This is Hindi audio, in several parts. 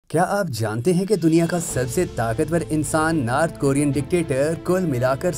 क्या आप जानते हैं कि दुनिया का सबसे ताकतवर इंसान नॉर्थ कोरियन डिक्टेटर कुल मिलाकर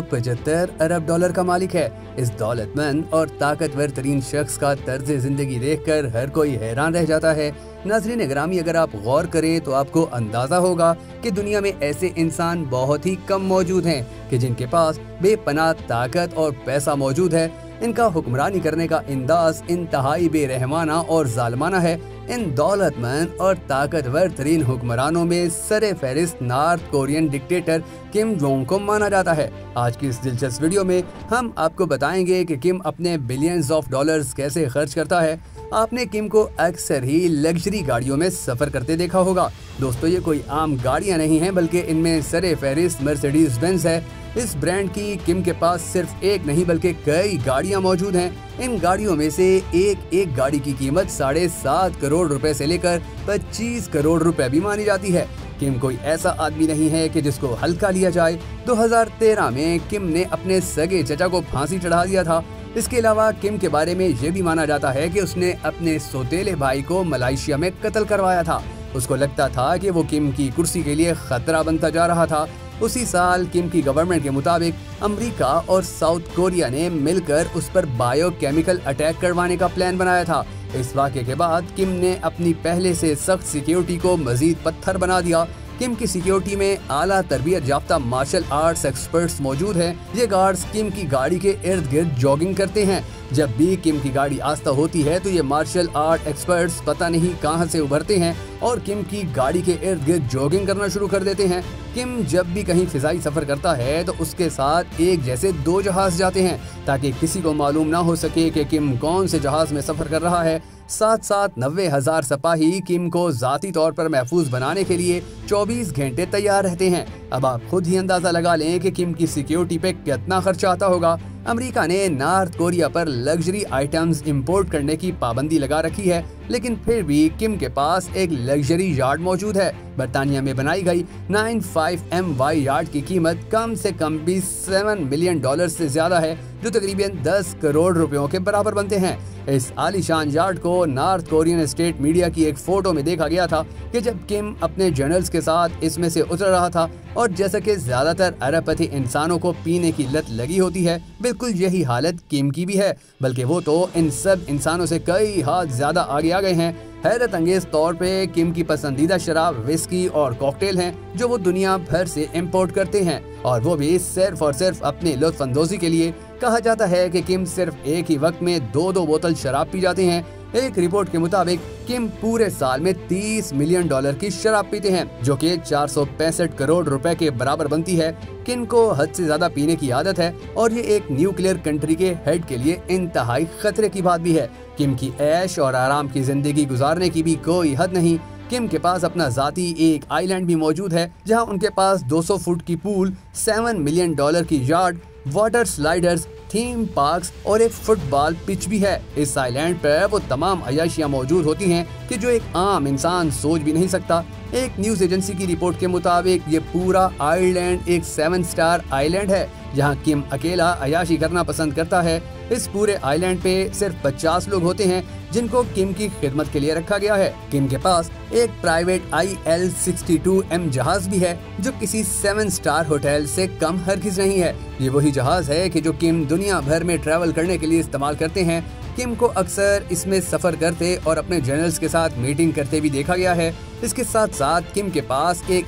775 अरब डॉलर का मालिक है। इस दौलतमंद और ताकतवर तरीन शख्स का तर्ज जिंदगी देखकर हर कोई हैरान रह जाता है। नाज़रीन ग्रामी, अगर आप गौर करें तो आपको अंदाजा होगा कि दुनिया में ऐसे इंसान बहुत ही कम मौजूद हैं कि जिनके पास बेपनाह ताकत और पैसा मौजूद है। इनका हुक्मरानी करने का अंदाज इंतहाई बेरहमाना और जालमाना है। इन दौलतमंद और ताकतवर तरीन हुक्मरानों में सरे फहरिस्त North Korean dictator Kim Jong को माना जाता है। आज की इस दिलचस्प वीडियो में हम आपको बताएंगे कि किम अपने बिलियंस ऑफ डॉलर्स कैसे खर्च करता है। आपने किम को अक्सर ही लग्जरी गाड़ियों में सफर करते देखा होगा। दोस्तों, ये कोई आम गाड़ियां नहीं हैं, बल्कि इनमें सरे फहरिस्त मर्सिडीज बेंज है। इस ब्रांड की किम के पास सिर्फ एक नहीं बल्कि कई गाड़ियां मौजूद हैं। इन गाड़ियों में से एक गाड़ी की कीमत 7.5 करोड़ रुपए से लेकर 25 करोड़ रुपए भी मानी जाती है। किम कोई ऐसा आदमी नहीं है कि जिसको हल्का लिया जाए। 2013 में किम ने अपने सगे चचा को फांसी चढ़ा दिया था। इसके अलावा किम के बारे में ये भी माना जाता है कि उसने अपने सौतेले भाई को मलेशिया में कत्ल करवाया था। उसको लगता था कि वो किम की कुर्सी के लिए खतरा बनता जा रहा था। उसी साल किम की गवर्नमेंट के मुताबिक अमेरिका और साउथ कोरिया ने मिलकर उस पर बायोकेमिकल अटैक करवाने का प्लान बनाया था। इस वाक़े के बाद किम ने अपनी पहले से सख्त सिक्योरिटी को मजीद पत्थर बना दिया। किम की सिक्योरिटी में आला तरबियत याफ्ता मार्शल आर्ट्स एक्सपर्ट्स मौजूद हैं। ये गार्ड्स किम की गाड़ी के इर्द गिर्द जॉगिंग करते हैं। जब भी किम की गाड़ी आस्था होती है तो ये मार्शल आर्ट एक्सपर्ट्स पता नहीं कहां से उभरते हैं और किम की गाड़ी के इर्द गिर्द जॉगिंग करना शुरू कर देते हैं। किम जब भी कहीं फिजाई सफर करता है तो उसके साथ एक जैसे 2 जहाज जाते हैं ताकि किसी को मालूम ना हो सके कि किम कौन से जहाज में सफर कर रहा है। साथ साथ 90,000 सिपाही किम को जाती तौर पर महफूज बनाने के लिए 24 घंटे तैयार रहते हैं। अब आप खुद ही अंदाजा लगा लें कि किम की सिक्योरिटी पे कितना खर्चा आता होगा। अमेरिका ने नॉर्थ कोरिया पर लग्जरी आइटम्स इंपोर्ट करने की पाबंदी लगा रखी है, लेकिन फिर भी किम के पास एक लग्जरी यार्ड मौजूद है। बर्तानिया में बनाई गई 95MY यार्ड की कीमत कम से कम भी $7 मिलियन से ज्यादा है, जो तकरीबन 10 करोड़ रुपयों के बराबर बनते हैं। इस आलीशान यार्ड को नॉर्थ कोरियन स्टेट मीडिया की एक फोटो में देखा गया था कि जब किम अपने जनरल्स के साथ इसमें से उतर रहा था। और जैसा कि ज्यादातर अरबपति इंसानों को पीने की लत लगी होती है, बिल्कुल यही हालत किम की भी है, बल्कि वो तो इन सब इंसानों से कई हाथ ज्यादा आगे आ गए हैं। हैरत अंगेज तौर पे किम की पसंदीदा शराब विस्की और कॉकटेल हैं, जो वो दुनिया भर से इंपोर्ट करते हैं, और वो भी सिर्फ और सिर्फ अपने लुत्फअंदोज़ी के लिए। कहा जाता है कि किम सिर्फ एक ही वक्त में 2 बोतल शराब पी जाते हैं। एक रिपोर्ट के मुताबिक किम पूरे साल में $30 मिलियन की शराब पीते हैं, जो कि 465 करोड़ रुपए के बराबर बनती है। किम को हद से ज्यादा पीने की आदत है और ये एक न्यूक्लियर कंट्री के हेड के लिए इंतहाई खतरे की बात भी है। किम की ऐश और आराम की जिंदगी गुजारने की भी कोई हद नहीं। किम के पास अपना जाती एक आइलैंड भी मौजूद है, जहां उनके पास 200 फुट की पूल, $7 मिलियन की yard, water sliders, theme parks और एक फुटबॉल पिच भी है। इस आइलैंड पर वो तमाम अयाशियां मौजूद होती हैं कि जो एक आम इंसान सोच भी नहीं सकता। एक न्यूज एजेंसी की रिपोर्ट के मुताबिक ये पूरा आइलैंड एक 7 स्टार आइलैंड है, जहां किम अकेला अयाशी करना पसंद करता है। इस पूरे आइलैंड पे सिर्फ 50 लोग होते हैं जिनको किम की खिदमत के लिए रखा गया है। किम के पास एक प्राइवेट IL-62M जहाज भी है, जो किसी 7 स्टार होटल से कम हरगिज नहीं है। ये वही जहाज है कि जो किम दुनिया भर में ट्रैवल करने के लिए इस्तेमाल करते हैं। किम को अक्सर इसमें सफर करते और अपने जनरल्स के साथ मीटिंग करते भी देखा गया है। इसके साथ साथ किम के पास एक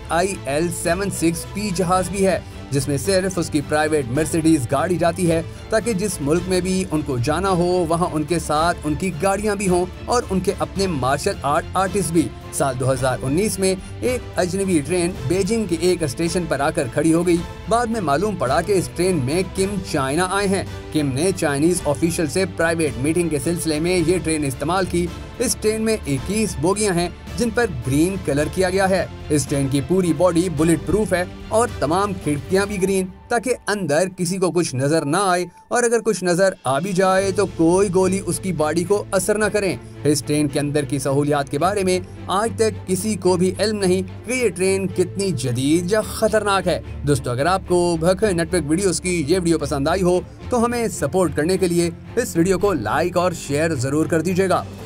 IL-76P जहाज भी है, जिसमें सिर्फ उसकी प्राइवेट मर्सिडीज गाड़ी जाती है, ताकि जिस मुल्क में भी उनको जाना हो वहां उनके साथ उनकी गाड़ियां भी हों और उनके अपने मार्शल आर्ट आर्टिस्ट भी। साल 2019 में एक अजनबी ट्रेन बीजिंग के एक स्टेशन पर आकर खड़ी हो गई। बाद में मालूम पड़ा कि इस ट्रेन में किम चाइना आए हैं। किम ने चाइनीज ऑफिशियल से प्राइवेट मीटिंग के सिलसिले में ये ट्रेन इस्तेमाल की। इस ट्रेन में 21 बोगियां हैं जिन पर ग्रीन कलर किया गया है। इस ट्रेन की पूरी बॉडी बुलेट प्रूफ है और तमाम खिड़कियां भी ग्रीन, ताकि अंदर किसी को कुछ नजर ना आए, और अगर कुछ नजर आ भी जाए तो कोई गोली उसकी बॉडी को असर न करें। इस ट्रेन के अंदर की सहूलियात के बारे में आज तक किसी को भी इल्म नहीं कि ये ट्रेन कितनी जदीद या खतरनाक है। दोस्तों, अगर आपको भखर नेटवर्क वीडियोस की ये वीडियो पसंद आई हो तो हमें सपोर्ट करने के लिए इस वीडियो को लाइक और शेयर जरूर कर दीजिएगा।